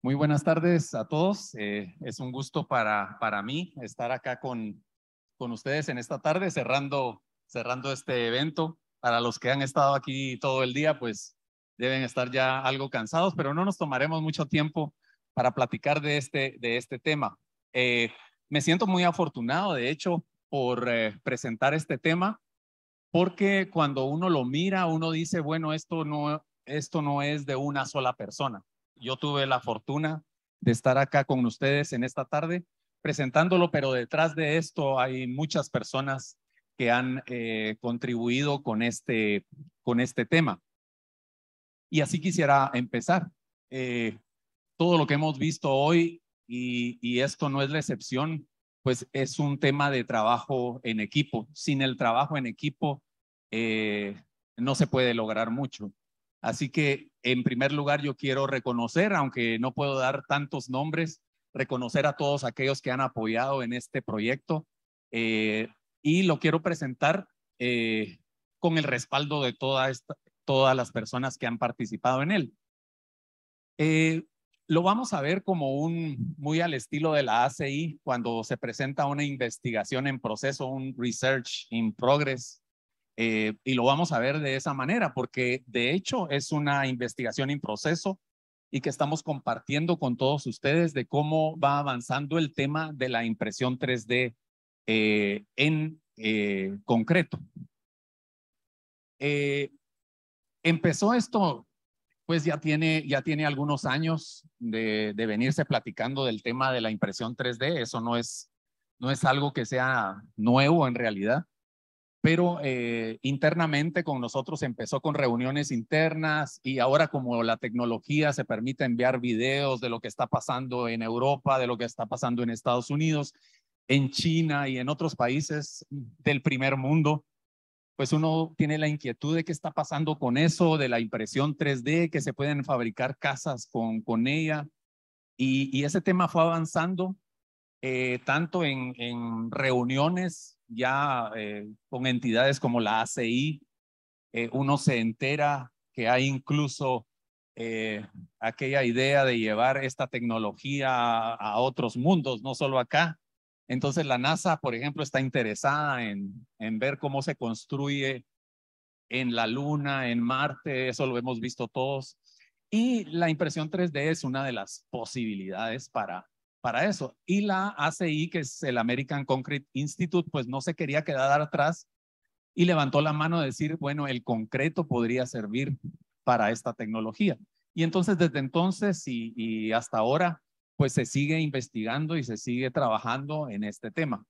Muy buenas tardes a todos. Es un gusto para mí estar acá con ustedes en esta tarde, cerrando este evento. Para los que han estado aquí todo el día, pues deben estar ya algo cansados, pero no nos tomaremos mucho tiempo para platicar de este tema. Me siento muy afortunado, de hecho, por presentar este tema, porque cuando uno lo mira, uno dice, bueno, esto no es de una sola persona. Yo tuve la fortuna de estar acá con ustedes en esta tarde presentándolo, pero detrás de esto hay muchas personas que han contribuido con este tema. Y así quisiera empezar. Todo lo que hemos visto hoy, y esto no es la excepción, pues es un tema de trabajo en equipo. Sin el trabajo en equipo no se puede lograr mucho. Así que en primer lugar yo quiero reconocer, aunque no puedo dar tantos nombres, reconocer a todos aquellos que han apoyado en este proyecto y lo quiero presentar con el respaldo de todas las personas que han participado en él. Lo vamos a ver como muy al estilo de la ACI cuando se presenta una investigación en proceso, un research in progress, y lo vamos a ver de esa manera porque de hecho es una investigación en proceso y que estamos compartiendo con todos ustedes de cómo va avanzando el tema de la impresión 3D en concreto. Empezó esto pues ya tiene algunos años de venirse platicando del tema de la impresión 3D. Eso no es algo que sea nuevo en realidad, pero internamente con nosotros empezó con reuniones internas y ahora como la tecnología se permite enviar videos de lo que está pasando en Europa, de lo que está pasando en Estados Unidos, en China y en otros países del primer mundo, pues uno tiene la inquietud de qué está pasando con eso, de la impresión 3D, que se pueden fabricar casas con ella. Y ese tema fue avanzando tanto en reuniones ya con entidades como la ACI. Uno se entera que hay incluso aquella idea de llevar esta tecnología a otros mundos, no solo acá. Entonces la NASA, por ejemplo, está interesada en ver cómo se construye en la Luna, en Marte, eso lo hemos visto todos. Y la impresión 3D es una de las posibilidades para eso. Y la ACI, que es el American Concrete Institute, pues no se quería quedar atrás y levantó la mano a decir, bueno, el concreto podría servir para esta tecnología. Y entonces, desde entonces y hasta ahora, pues se sigue investigando y se sigue trabajando en este tema.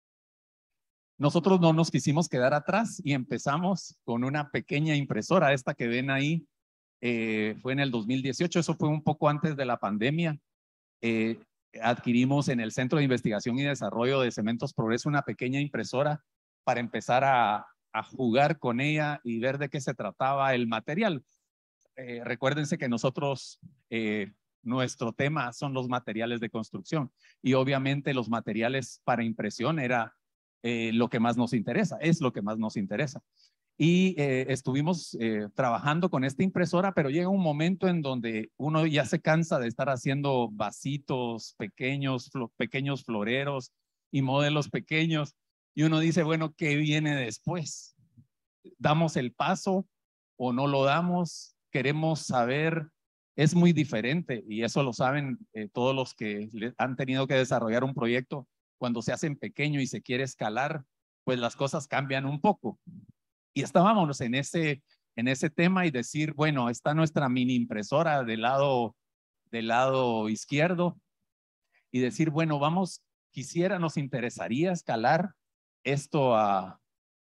Nosotros no nos quisimos quedar atrás y empezamos con una pequeña impresora. Esta que ven ahí fue en el 2018, eso fue un poco antes de la pandemia. Adquirimos en el Centro de Investigación y Desarrollo de Cementos Progreso una pequeña impresora para empezar a jugar con ella y ver de qué se trataba el material. Recuérdense que nosotros, nuestro tema son los materiales de construcción y obviamente los materiales para impresión era lo que más nos interesa, es lo que más nos interesa. Y estuvimos trabajando con esta impresora, pero llega un momento en donde uno ya se cansa de estar haciendo vasitos pequeños, pequeños floreros y modelos pequeños. Y uno dice, bueno, ¿qué viene después? ¿Damos el paso o no lo damos? Queremos saber. Es muy diferente y eso lo saben todos los que han tenido que desarrollar un proyecto. Cuando se hacen pequeño y se quiere escalar, pues las cosas cambian un poco. Y estábamos en ese tema y decir, bueno, está nuestra mini impresora del lado izquierdo y decir, bueno, nos interesaría escalar esto a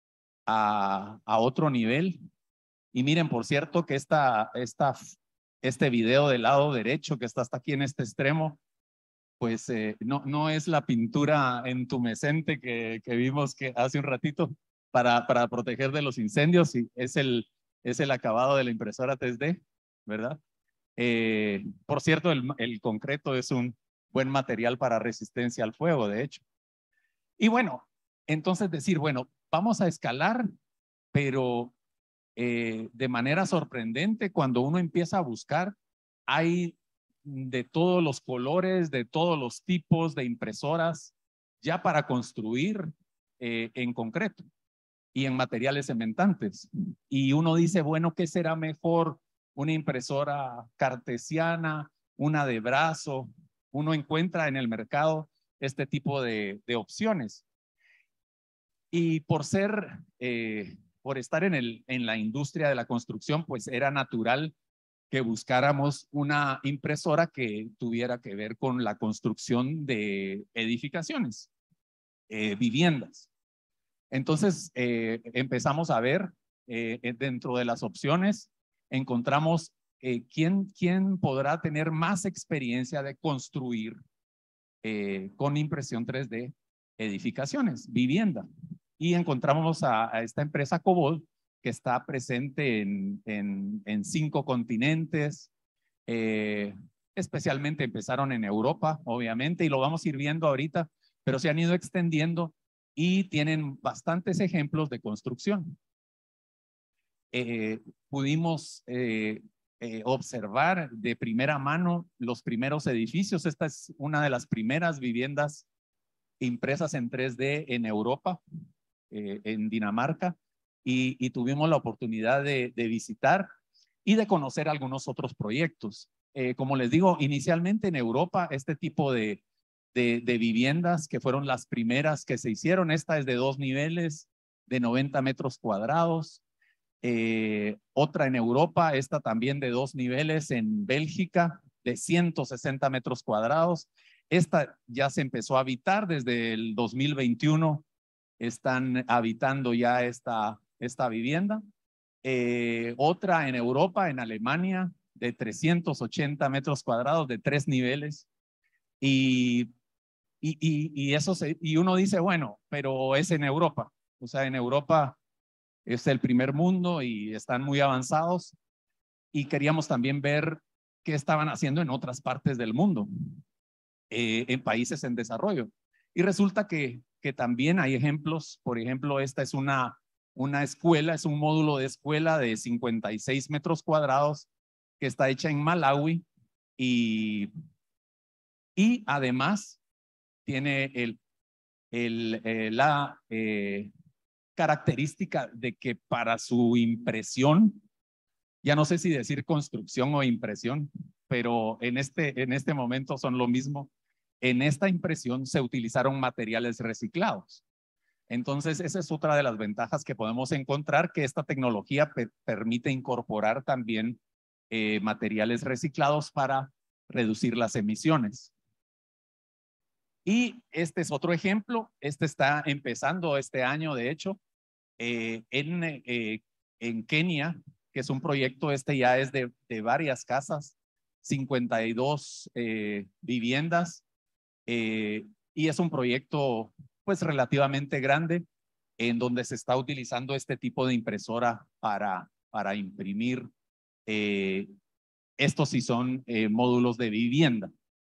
otro nivel. Y miren, por cierto, que este video del lado derecho que está hasta aquí en este extremo, pues no es la pintura entumecente que vimos que hace un ratito para proteger de los incendios, y es el acabado de la impresora 3D, ¿verdad? Por cierto, el concreto es un buen material para resistencia al fuego, de hecho. Y bueno, entonces decir, bueno, vamos a escalar, pero de manera sorprendente, cuando uno empieza a buscar, hay de todos los colores, de todos los tipos de impresoras, ya para construir en concreto y en materiales cementantes. Y uno dice, bueno, ¿qué será mejor? Una impresora cartesiana, una de brazo. Uno encuentra en el mercado este tipo de opciones. Y por estar en la industria de la construcción, pues era natural que buscáramos una impresora que tuviera que ver con la construcción de edificaciones, viviendas. Entonces empezamos a ver dentro de las opciones, encontramos quién podrá tener más experiencia de construir con impresión 3D edificaciones, vivienda. Y encontramos a esta empresa Cobol, que está presente en 5 continentes, especialmente empezaron en Europa, obviamente, y lo vamos a ir viendo ahorita, pero se han ido extendiendo y tienen bastantes ejemplos de construcción. Pudimos observar de primera mano los primeros edificios. Esta es una de las primeras viviendas impresas en 3D en Europa, en Dinamarca, y tuvimos la oportunidad de visitar y de conocer algunos otros proyectos. Como les digo, inicialmente en Europa, este tipo de viviendas que fueron las primeras que se hicieron, esta es de 2 niveles, de 90 metros cuadrados. Otra en Europa, esta también de 2 niveles en Bélgica, de 160 metros cuadrados. Esta ya se empezó a habitar desde el 2021, están habitando ya esta vivienda. Otra en Europa, en Alemania, de 380 metros cuadrados, de 3 niveles. Y uno dice, bueno, pero es en Europa. O sea, en Europa es el primer mundo y están muy avanzados. Y queríamos también ver qué estaban haciendo en otras partes del mundo, en países en desarrollo. Y resulta que también hay ejemplos. Por ejemplo, esta es una escuela, es un módulo de escuela de 56 metros cuadrados que está hecha en Malawi y además tiene la característica de que para su impresión, ya no sé si decir construcción o impresión, pero en este momento son lo mismo. En esta impresión se utilizaron materiales reciclados. Entonces, esa es otra de las ventajas que podemos encontrar, que esta tecnología permite incorporar también materiales reciclados para reducir las emisiones. Y este es otro ejemplo. Este está empezando este año, de hecho, en Kenia, que es un proyecto, ya es de varias casas, 52 viviendas, y es un proyecto pues relativamente grande en donde se está utilizando este tipo de impresora para imprimir. Estos sí son módulos de vivienda.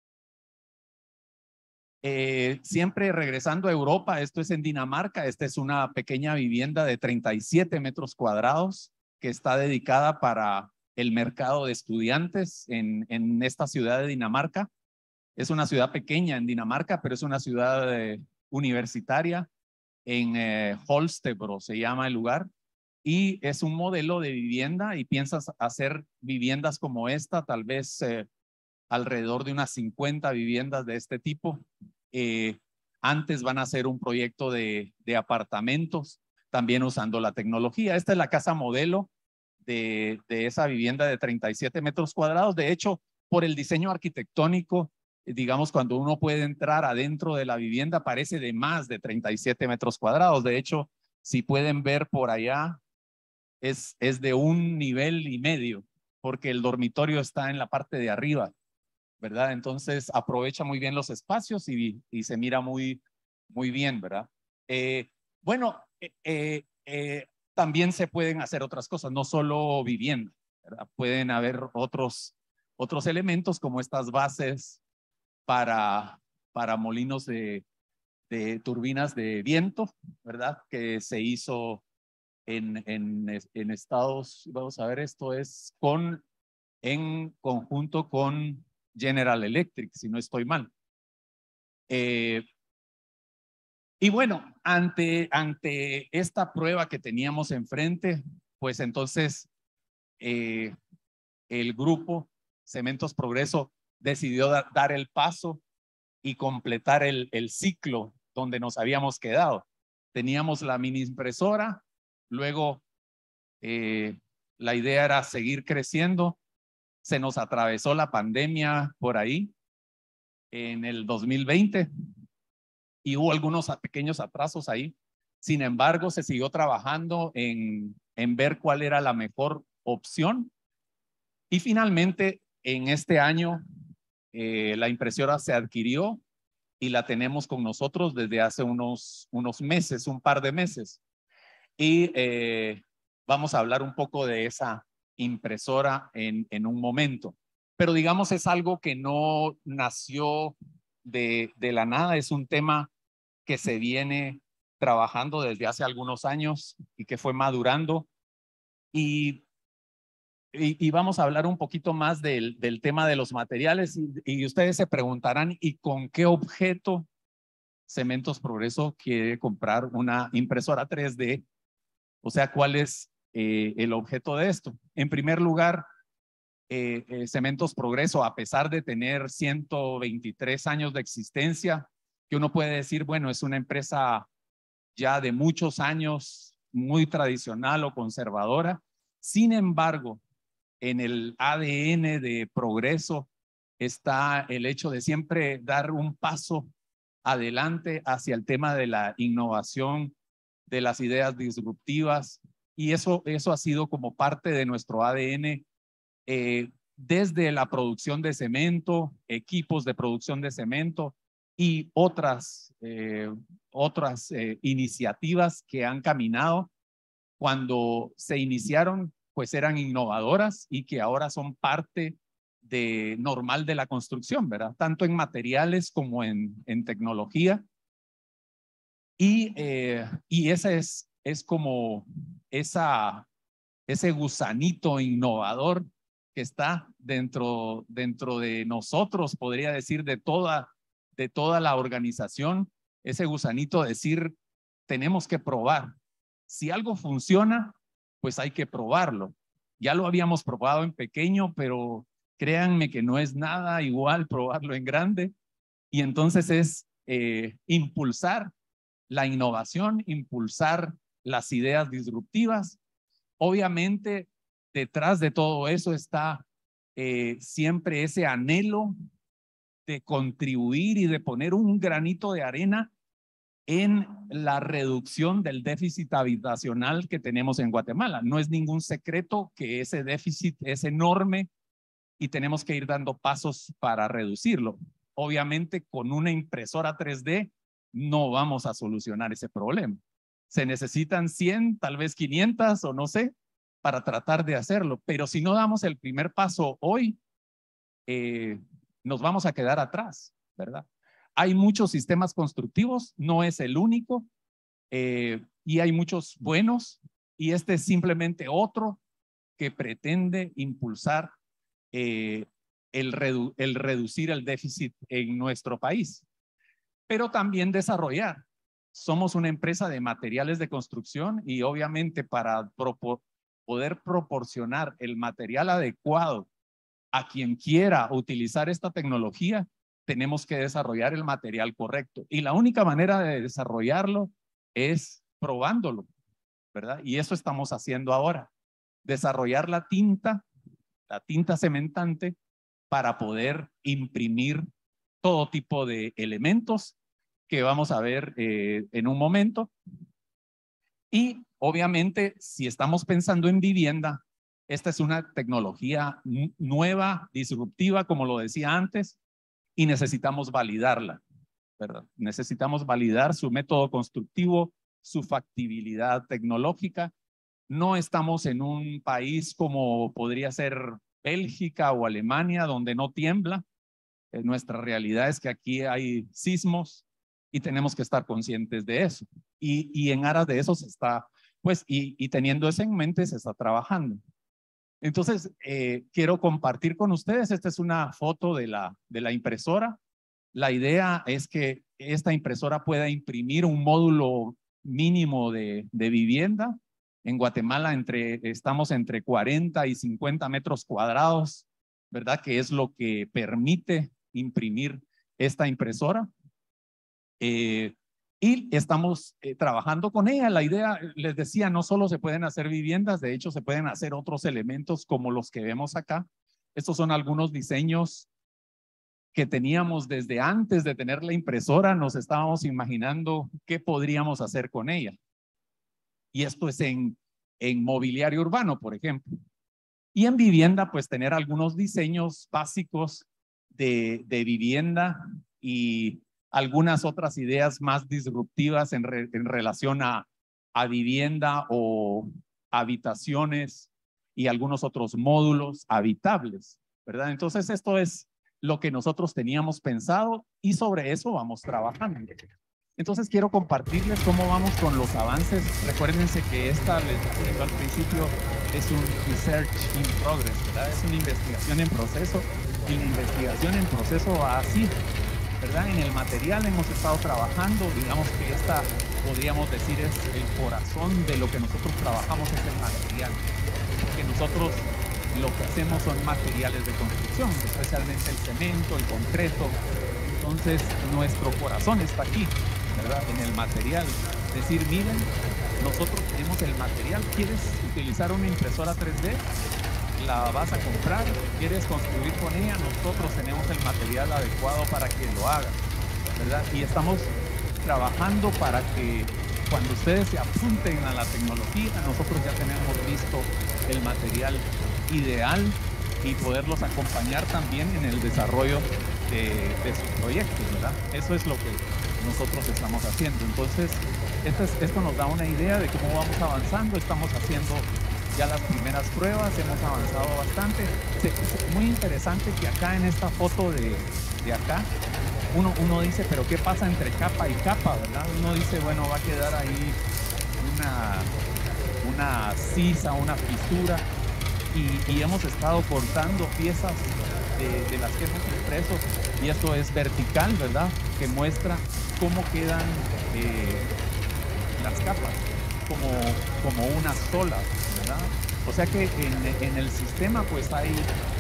Siempre regresando a Europa, esto es en Dinamarca, esta es una pequeña vivienda de 37 metros cuadrados que está dedicada para el mercado de estudiantes en esta ciudad de Dinamarca. Es una ciudad pequeña en Dinamarca, pero es una ciudad universitaria en Holstebro, se llama el lugar, y es un modelo de vivienda y piensas hacer viviendas como esta, tal vez alrededor de unas 50 viviendas de este tipo. Antes van a hacer un proyecto de apartamentos, también usando la tecnología. Esta es la casa modelo de esa vivienda de 37 metros cuadrados. De hecho, por el diseño arquitectónico, digamos, cuando uno puede entrar adentro de la vivienda, parece de más de 37 metros cuadrados. De hecho, si pueden ver por allá, es de 1,5 niveles, porque el dormitorio está en la parte de arriba, ¿verdad? Entonces aprovecha muy bien los espacios y se mira muy bien, ¿verdad? Bueno, también se pueden hacer otras cosas, no solo vivienda, ¿verdad? Pueden haber otros elementos como estas bases para molinos de turbinas de viento, ¿verdad? Que se hizo en Estados, vamos a ver, esto es en conjunto con General Electric, si no estoy mal. Y bueno, ante esta prueba que teníamos enfrente, pues entonces el grupo Cementos Progreso decidió dar el paso y completar el ciclo donde nos habíamos quedado. Teníamos la mini impresora, luego la idea era seguir creciendo. Se nos atravesó la pandemia por ahí en el 2020 y hubo algunos pequeños atrasos ahí. Sin embargo, se siguió trabajando en ver cuál era la mejor opción y finalmente en este año la impresora se adquirió y la tenemos con nosotros desde hace unos meses, un par de meses. Y vamos a hablar un poco de esa impresora en un momento. Pero digamos, es algo que no nació de la nada, es un tema que se viene trabajando desde hace algunos años y que fue madurando. Y vamos a hablar un poquito más del tema de los materiales y ustedes se preguntarán, ¿y con qué objeto Cementos Progreso quiere comprar una impresora 3D? O sea, ¿cuál es el objeto de esto? En primer lugar, Cementos Progreso, a pesar de tener 123 años de existencia, que uno puede decir, bueno, es una empresa ya de muchos años, muy tradicional o conservadora. Sin embargo, en el ADN de Progreso está el hecho de siempre dar un paso adelante hacia el tema de la innovación, de las ideas disruptivas, y eso ha sido como parte de nuestro ADN desde la producción de cemento, equipos de producción de cemento y otras iniciativas que han caminado. Cuando se iniciaron, pues eran innovadoras y que ahora son parte normal de la construcción, ¿verdad? Tanto en materiales como en tecnología. Y ese es como ese gusanito innovador que está dentro de nosotros, podría decir, de toda la organización, ese gusanito de decir, tenemos que probar. Si algo funciona, pues hay que probarlo. Ya lo habíamos probado en pequeño, pero créanme que no es nada igual probarlo en grande. Y entonces es impulsar la innovación, impulsar las ideas disruptivas. Obviamente, detrás de todo eso está siempre ese anhelo de contribuir y de poner un granito de arena en la reducción del déficit habitacional que tenemos en Guatemala. No es ningún secreto que ese déficit es enorme y tenemos que ir dando pasos para reducirlo. Obviamente, con una impresora 3D no vamos a solucionar ese problema. Se necesitan 100, tal vez 500 o no sé, para tratar de hacerlo. Pero si no damos el primer paso hoy, nos vamos a quedar atrás, ¿verdad? Hay muchos sistemas constructivos, no es el único, y hay muchos buenos, y este es simplemente otro que pretende impulsar el reducir el déficit en nuestro país, pero también desarrollar. Somos una empresa de materiales de construcción y obviamente para poder proporcionar el material adecuado a quien quiera utilizar esta tecnología, tenemos que desarrollar el material correcto. Y la única manera de desarrollarlo es probándolo, ¿verdad? Y eso estamos haciendo ahora. Desarrollar la tinta cementante para poder imprimir todo tipo de elementos que vamos a ver en un momento. Y obviamente, si estamos pensando en vivienda, esta es una tecnología nueva, disruptiva, como lo decía antes, y necesitamos validarla, ¿verdad? Necesitamos validar su método constructivo, su factibilidad tecnológica. No estamos en un país como podría ser Bélgica o Alemania, donde no tiembla. Nuestra realidad es que aquí hay sismos y tenemos que estar conscientes de eso. Y en aras de eso se está, pues, y teniendo eso en mente, se está trabajando. Entonces, quiero compartir con ustedes, esta es una foto de la impresora. La idea es que esta impresora pueda imprimir un módulo mínimo de vivienda. En Guatemala estamos entre 40 y 50 metros cuadrados, ¿verdad? Que es lo que permite imprimir esta impresora. Y estamos trabajando con ella. La idea, les decía, no solo se pueden hacer viviendas, de hecho se pueden hacer otros elementos como los que vemos acá. Estos son algunos diseños que teníamos desde antes de tener la impresora. Nos estábamos imaginando qué podríamos hacer con ella. Y esto es en mobiliario urbano, por ejemplo. Y en vivienda, pues tener algunos diseños básicos de vivienda y algunas otras ideas más disruptivas en relación a vivienda o habitaciones y algunos otros módulos habitables, ¿verdad? Entonces esto es lo que nosotros teníamos pensado y sobre eso vamos trabajando. Entonces quiero compartirles cómo vamos con los avances. Recuérdense que esta, les dije al principio, es un research in progress, ¿verdad? Es una investigación en proceso y la investigación en proceso va así, ¿verdad? En el material hemos estado trabajando, digamos que esta, podríamos decir, es el corazón de lo que nosotros trabajamos, es el material. Porque nosotros lo que hacemos son materiales de construcción, especialmente el cemento, el concreto. Entonces nuestro corazón está aquí, ¿verdad? En el material. Es decir, miren, nosotros tenemos el material. ¿Quieres utilizar una impresora 3D? La vas a comprar. ¿Quieres construir con ella? Nosotros tenemos el material adecuado para que lo hagan, ¿verdad? Y estamos trabajando para que cuando ustedes se apunten a la tecnología, nosotros ya tenemos listo el material ideal y poderlos acompañar también en el desarrollo de sus proyectos, ¿verdad? Eso es lo que nosotros estamos haciendo. Entonces, esto nos da una idea de cómo vamos avanzando. Estamos haciendo ya las primeras pruebas, hemos avanzado bastante. Es muy interesante que acá en esta foto de acá, uno dice, pero ¿qué pasa entre capa y capa, verdad? Uno dice, bueno, va a quedar ahí una sisa, una fisura, y hemos estado cortando piezas de las que hemos impreso, y esto es vertical, ¿verdad? Que muestra cómo quedan las capas, como una sola, ¿verdad? O sea que en el sistema pues hay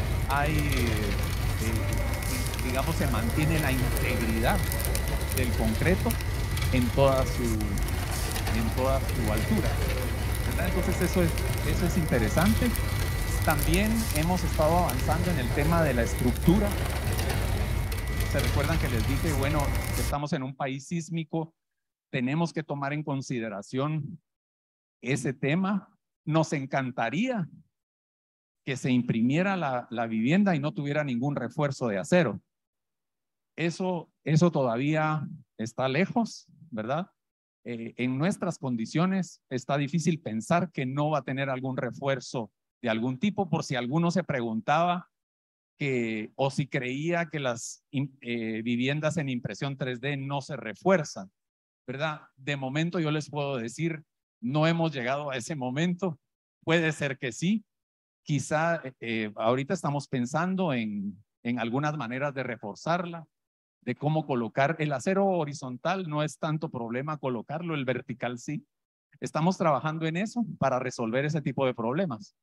digamos, se mantiene la integridad del concreto en toda su altura, ¿verdad? Entonces eso es interesante. También hemos estado avanzando en el tema de la estructura. Se recuerdan que les dije, bueno, estamos en un país sísmico, tenemos que tomar en consideración ese tema. Nos encantaría que se imprimiera la vivienda y no tuviera ningún refuerzo de acero. Eso todavía está lejos, ¿verdad? En nuestras condiciones está difícil pensar que no va a tener algún refuerzo de algún tipo, por si alguno se preguntaba o si creía que las viviendas en impresión 3D no se refuerzan, ¿verdad? De momento yo les puedo decir, no hemos llegado a ese momento. Puede ser que sí. Quizá ahorita estamos pensando en algunas maneras de reforzarla, de cómo colocar el acero horizontal. No es tanto problema colocarlo, el vertical sí. Estamos trabajando en eso para resolver ese tipo de problemas.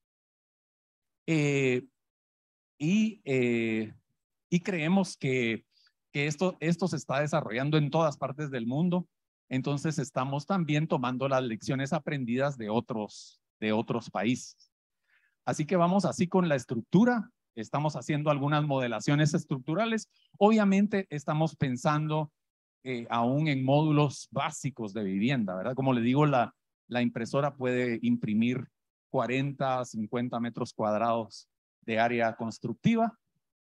Y creemos que esto se está desarrollando en todas partes del mundo. Entonces estamos también tomando las lecciones aprendidas de otros países. Así que vamos así con la estructura. Estamos haciendo algunas modelaciones estructurales. Obviamente estamos pensando aún en módulos básicos de vivienda, ¿verdad? Como le digo, la impresora puede imprimir 40, 50 metros cuadrados de área constructiva.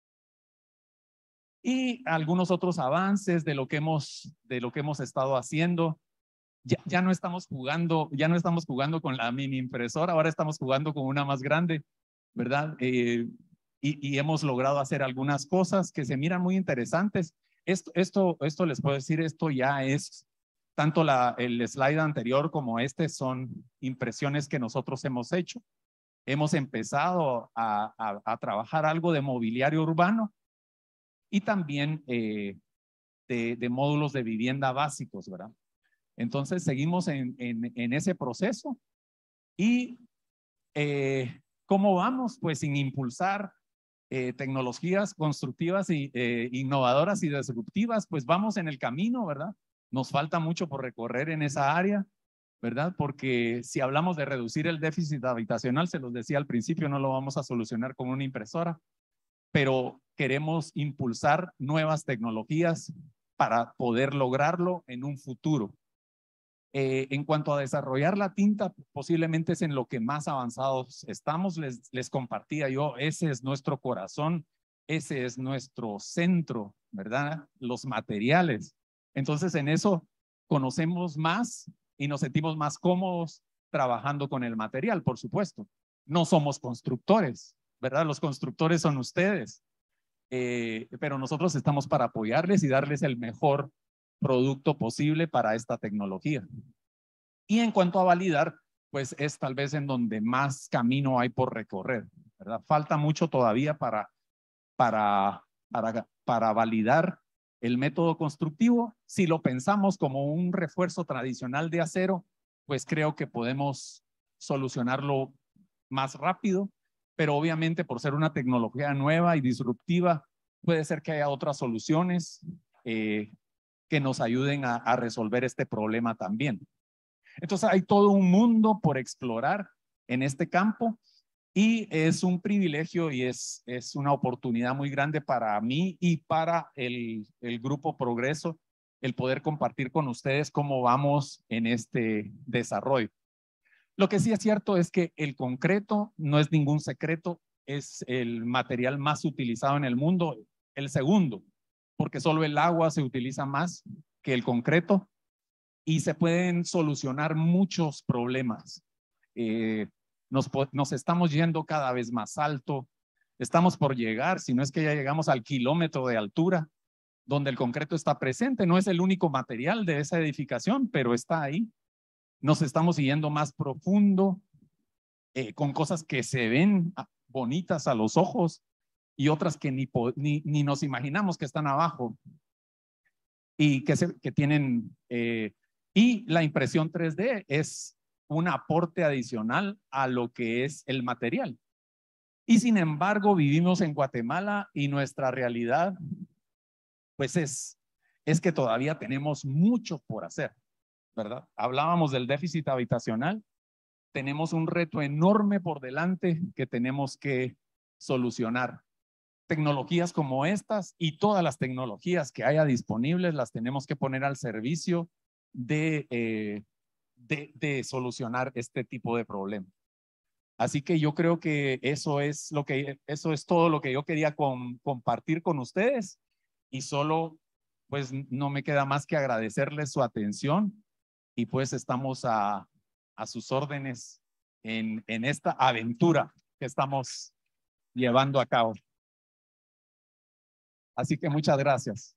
Y algunos otros avances de lo que hemos estado haciendo. Ya no estamos jugando con la mini impresora, ahora estamos jugando con una más grande, ¿verdad? Y hemos logrado hacer algunas cosas que se miran muy interesantes. Esto les puedo decir, esto ya es, tanto el slide anterior como este son impresiones que nosotros hemos hecho. hemos empezado a trabajar algo de mobiliario urbano y también de módulos de vivienda básicos, ¿verdad? Entonces seguimos en ese proceso y ¿cómo vamos? Pues sin impulsar tecnologías constructivas y innovadoras y disruptivas, pues vamos en el camino, ¿verdad? Nos falta mucho por recorrer en esa área, ¿verdad? Porque si hablamos de reducir el déficit habitacional, se los decía al principio, no lo vamos a solucionar con una impresora, pero queremos impulsar nuevas tecnologías para poder lograrlo en un futuro. En cuanto a desarrollar la tinta, posiblemente es en lo que más avanzados estamos. Les compartía yo, ese es nuestro corazón, ese es nuestro centro, ¿verdad? Los materiales. Entonces en eso conocemos más y nos sentimos más cómodos trabajando con el material, por supuesto. No somos constructores, ¿verdad? Los constructores son ustedes, pero nosotros estamos para apoyarles y darles el mejor producto posible para esta tecnología. Y en cuanto a validar, pues es tal vez en donde más camino hay por recorrer, ¿verdad? Falta mucho todavía para validar el método constructivo. Si lo pensamos como un refuerzo tradicional de acero, pues creo que podemos solucionarlo más rápido, pero obviamente por ser una tecnología nueva y disruptiva, puede ser que haya otras soluciones que nos ayuden a resolver este problema también. Entonces hay todo un mundo por explorar en este campo y es un privilegio y es una oportunidad muy grande para mí y para el Grupo Progreso el poder compartir con ustedes cómo vamos en este desarrollo. Lo que sí es cierto es que el concreto no es ningún secreto, es el material más utilizado en el mundo, el segundo, porque solo el agua se utiliza más que el concreto y se pueden solucionar muchos problemas. Nos estamos yendo cada vez más alto, estamos por llegar, si no es que ya llegamos al kilómetro de altura, donde el concreto está presente. No es el único material de esa edificación, pero está ahí. Nos estamos yendo más profundo, con cosas que se ven bonitas a los ojos y otras que ni nos imaginamos que están abajo y que tienen... y la impresión 3D es un aporte adicional a lo que es el material. Y sin embargo, vivimos en Guatemala y nuestra realidad, pues es que todavía tenemos mucho por hacer, ¿verdad? Hablábamos del déficit habitacional. Tenemos un reto enorme por delante que tenemos que solucionar. Tecnologías como estas y todas las tecnologías que haya disponibles las tenemos que poner al servicio de solucionar este tipo de problemas. Así que yo creo que eso es todo lo que yo quería compartir con ustedes y solo pues no me queda más que agradecerles su atención y pues estamos a sus órdenes en esta aventura que estamos llevando a cabo. Así que muchas gracias.